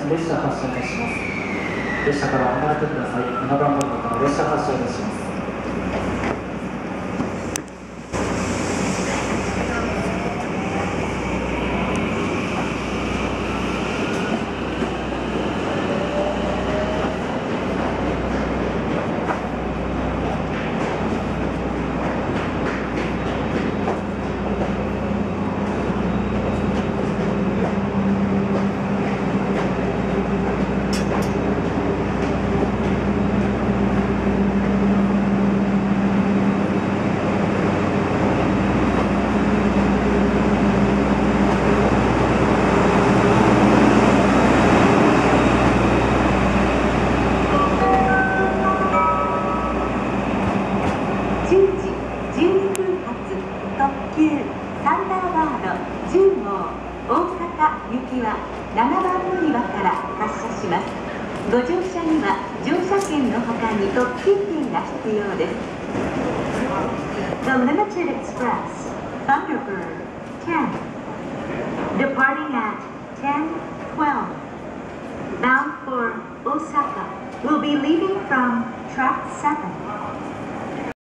列車発車いたします。列車から離れてください。7番乗り方は列車発車いたします。 ご乗車には乗車券の他に特急券が必要です。The Limited Express Thunderbird 10 departing at 10:12 bound for Osaka will be leaving from track 7.